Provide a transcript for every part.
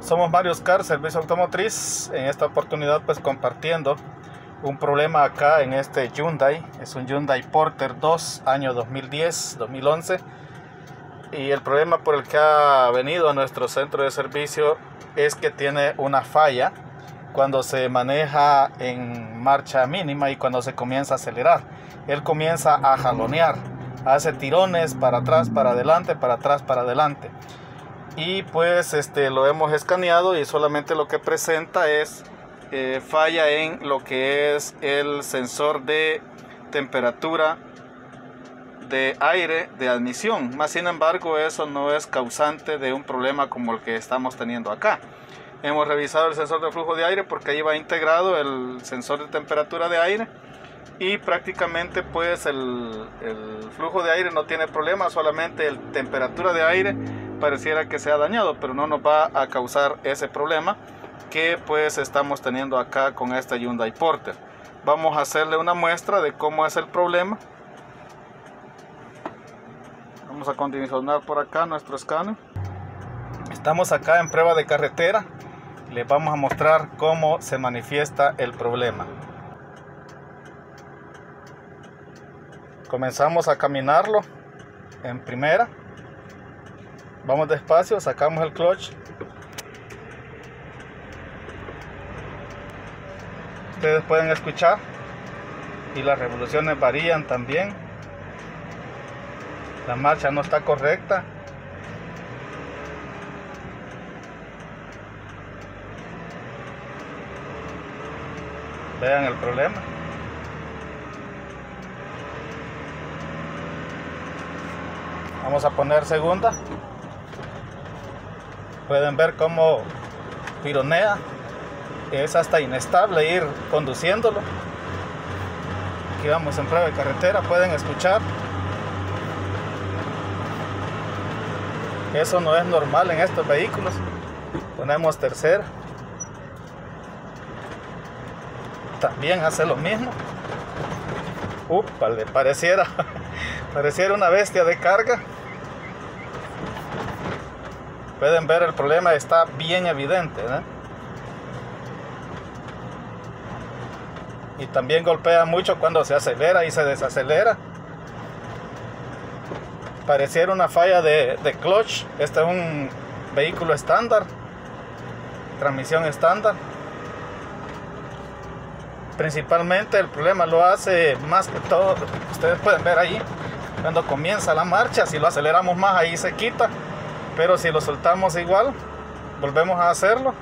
Somos Marius Car, servicio automotriz. En esta oportunidad pues compartiendo un problema acá en este Hyundai. Es un Hyundai Porter 2, año 2010-2011. Y el problema por el que ha venido a nuestro centro de servicio es que tiene una falla cuando se maneja en marcha mínima y cuando se comienza a acelerar. Él comienza a jalonear, hace tirones para atrás, para adelante, para atrás, para adelante. Y pues lo hemos escaneado y solamente lo que presenta es falla en lo que es el sensor de temperatura de aire de admisión. Más sin embargo, eso no es causante de un problema como el que estamos teniendo acá. Hemos revisado el sensor de flujo de aire porque ahí va integrado el sensor de temperatura de aire y prácticamente pues el flujo de aire no tiene problema, solamente el temperatura de aire pareciera que se ha dañado, pero no nos va a causar ese problema que pues estamos teniendo acá con este Hyundai Porter. Vamos a hacerle una muestra de cómo es el problema. Vamos a condicionar por acá nuestro escáner. Estamos acá en prueba de carretera. Les vamos a mostrar cómo se manifiesta el problema. Comenzamos a caminarlo en primera. Vamos despacio, sacamos el clutch. Ustedes pueden escuchar y las revoluciones varían también. La marcha no está correcta. Vean el problema. Vamos a poner segunda. Pueden ver cómo tironea. Es hasta inestable ir conduciéndolo. Aquí vamos en prueba de carretera. Pueden escuchar. Eso no es normal en estos vehículos. Ponemos tercera. También hace lo mismo. Le pareciera una bestia de carga. Pueden ver el problema, está bien evidente, ¿eh? Y también golpea mucho cuando se acelera y se desacelera. Pareciera una falla de clutch. Este es un vehículo estándar, transmisión estándar. Principalmente el problema lo hace más que todo, ustedes pueden ver ahí, cuando comienza la marcha. Si lo aceleramos más, ahí se quita, pero si lo soltamos igual, volvemos a hacerlo.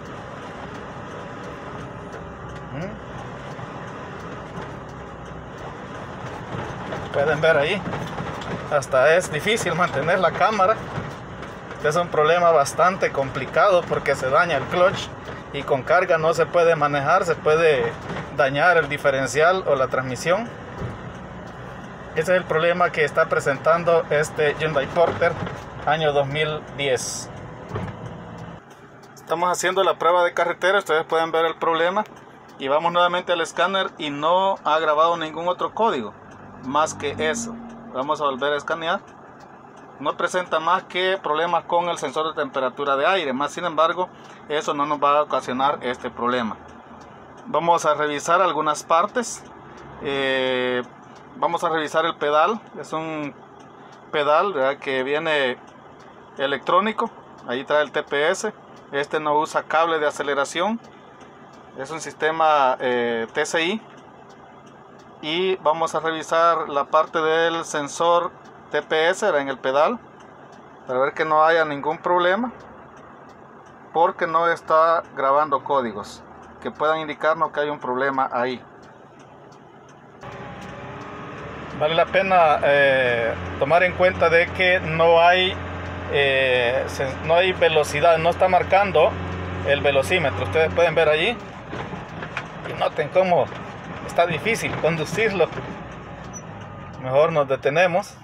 Pueden ver ahí, hasta es difícil mantener la cámara. Este es un problema bastante complicado porque se daña el clutch y con carga no se puede manejar, se puede dañar el diferencial o la transmisión. Ese es el problema que está presentando este Hyundai Porter año 2010. Estamos haciendo la prueba de carretera, ustedes pueden ver el problema y vamos nuevamente al escáner y no ha grabado ningún otro código más que eso. Vamos a volver a escanear. No presenta más que problemas con el sensor de temperatura de aire. Más sin embargo, eso no nos va a ocasionar este problema. Vamos a revisar algunas partes. Vamos a revisar el pedal. Es un pedal, ¿verdad?, que viene electrónico. Ahí trae el TPS. Este no usa cable de aceleración. Es un sistema TCI. Y vamos a revisar la parte del sensor TPS en el pedal para ver que no haya ningún problema, porque no está grabando códigos que puedan indicarnos que hay un problema ahí. Vale la pena tomar en cuenta de que no hay velocidad, no está marcando el velocímetro. Ustedes pueden ver allí y noten cómo está difícil conducirlo. Mejor nos detenemos.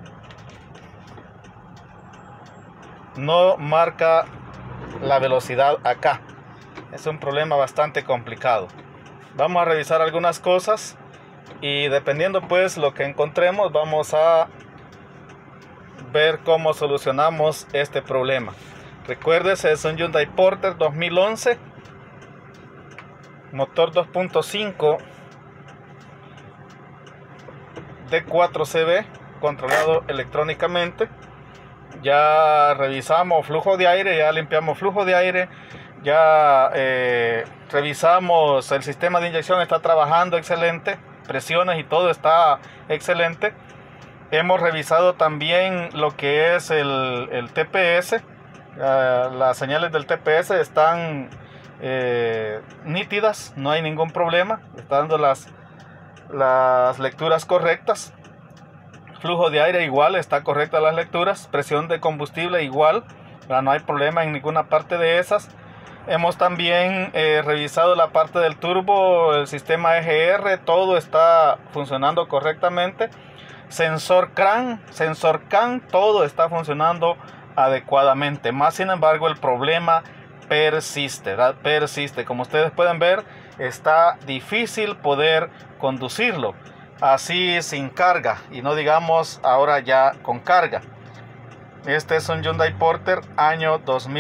No marca la velocidad acá. Es un problema bastante complicado. Vamos a revisar algunas cosas y dependiendo pues lo que encontremos, vamos a ver cómo solucionamos este problema. Recuérdese, es un Hyundai Porter 2011, motor 2.5 D4CB, controlado electrónicamente. Ya revisamos flujo de aire, ya limpiamos flujo de aire, ya revisamos el sistema de inyección, está trabajando excelente, presiones y todo está excelente. Hemos revisado también lo que es el TPS. Las señales del TPS están nítidas, no hay ningún problema, está dando las lecturas correctas. Flujo de aire igual, está correcta las lecturas. Presión de combustible igual, no hay problema en ninguna parte de esas. Hemos también revisado la parte del turbo, el sistema EGR, todo está funcionando correctamente. Sensor CAN, todo está funcionando adecuadamente. Más sin embargo, el problema persiste, ¿verdad? Persiste. Como ustedes pueden ver, está difícil poder conducirlo así sin carga, y no digamos ahora ya con carga. Este es un Hyundai Porter año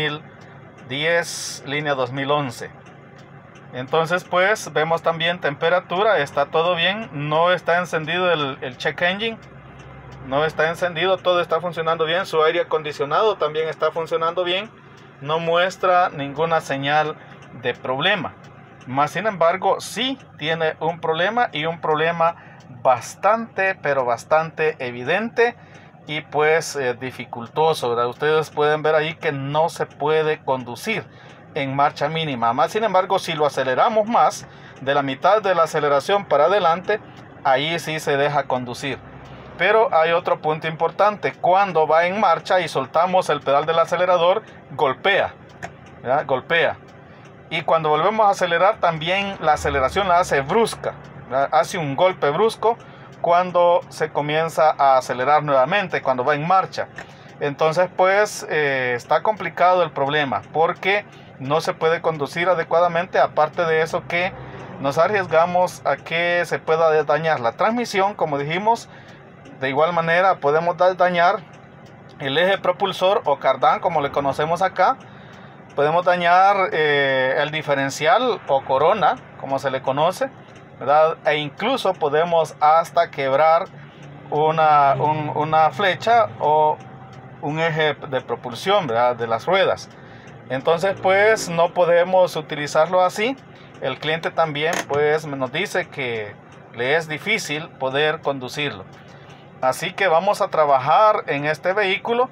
2010, línea 2011. Entonces pues vemos también temperatura, está todo bien, no está encendido el check engine, no está encendido, todo está funcionando bien. Su aire acondicionado también está funcionando bien, no muestra ninguna señal de problema. Más sin embargo, sí tiene un problema, y un problema bastante, pero bastante evidente y pues dificultoso, ¿verdad? Ustedes pueden ver ahí que no se puede conducir en marcha mínima. Más sin embargo, si lo aceleramos más de la mitad de la aceleración para adelante, ahí sí se deja conducir. Pero hay otro punto importante: cuando va en marcha y soltamos el pedal del acelerador, golpea, ¿verdad? Golpea. Y cuando volvemos a acelerar, también la aceleración la hace brusca, ¿verdad? Hace un golpe brusco cuando se comienza a acelerar nuevamente, cuando va en marcha. Entonces pues está complicado el problema, porque no se puede conducir adecuadamente. Aparte de eso, que nos arriesgamos a que se pueda dañar la transmisión, como dijimos. De igual manera podemos dañar el eje propulsor o cardán, como le conocemos acá. Podemos dañar el diferencial o corona, como se le conoce, ¿verdad? E incluso podemos hasta quebrar una flecha o un eje de propulsión, ¿verdad?, de las ruedas. Entonces pues no podemos utilizarlo así. El cliente también pues nos dice que le es difícil poder conducirlo. Así que vamos a trabajar en este vehículo.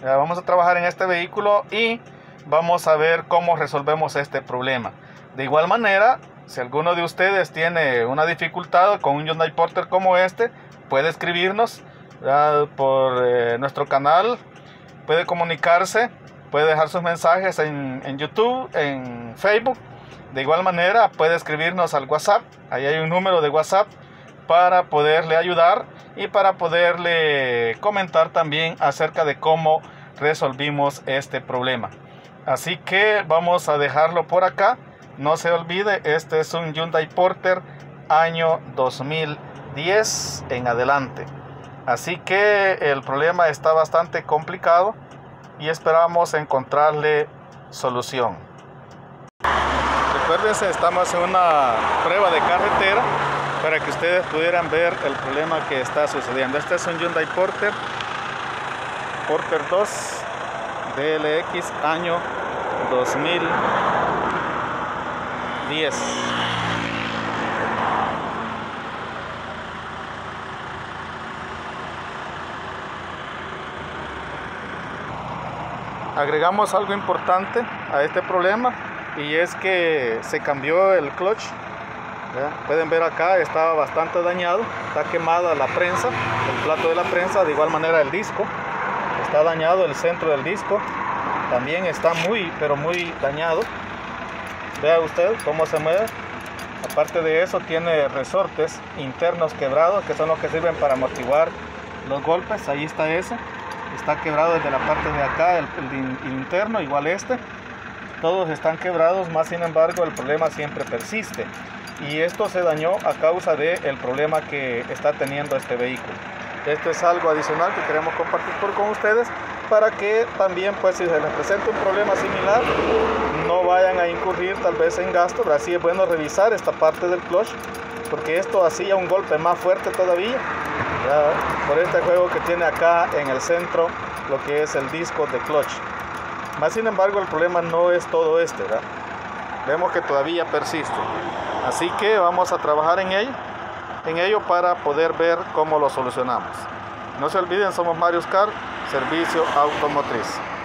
Y vamos a ver cómo resolvemos este problema. De igual manera, si alguno de ustedes tiene una dificultad con un Hyundai Porter como este, puede escribirnos por nuestro canal, puede comunicarse, puede dejar sus mensajes en YouTube, en Facebook. De igual manera puede escribirnos al WhatsApp, ahí hay un número de WhatsApp para poderle ayudar y para poderle comentar también acerca de cómo resolvimos este problema. Así que vamos a dejarlo por acá. No se olvide, este es un Hyundai Porter año 2010 en adelante. Así que el problema está bastante complicado y esperamos encontrarle solución. Recuérdense, estamos en una prueba de carretera para que ustedes pudieran ver el problema que está sucediendo. Este es un Hyundai Porter 2 DLX año 2010. Agregamos algo importante a este problema, y es que se cambió el clutch. ¿Ya? Pueden ver acá, estaba bastante dañado, está quemada la prensa, el plato de la prensa. De igual manera el disco está dañado, el centro del disco también está muy, pero muy dañado. Vea usted cómo se mueve. Aparte de eso, tiene resortes internos quebrados, que son los que sirven para amortiguar los golpes. Ahí está ese, está quebrado desde la parte de acá, el interno, igual este. Todos están quebrados, más sin embargo el problema siempre persiste. Y esto se dañó a causa del problema que está teniendo este vehículo. Esto es algo adicional que queremos compartir con ustedes. para que también pues si se les presenta un problema similar no vayan a incurrir tal vez en gastos. Así es bueno revisar esta parte del clutch, porque esto hacía un golpe más fuerte todavía, ¿ya? Por este juego que tiene acá en el centro lo que es el disco de clutch. Más sin embargo el problema no es todo este, ¿verdad? Vemos que todavía persiste, así que vamos a trabajar en ello para poder ver cómo lo solucionamos. No se olviden, somos Marius Car, servicio automotriz.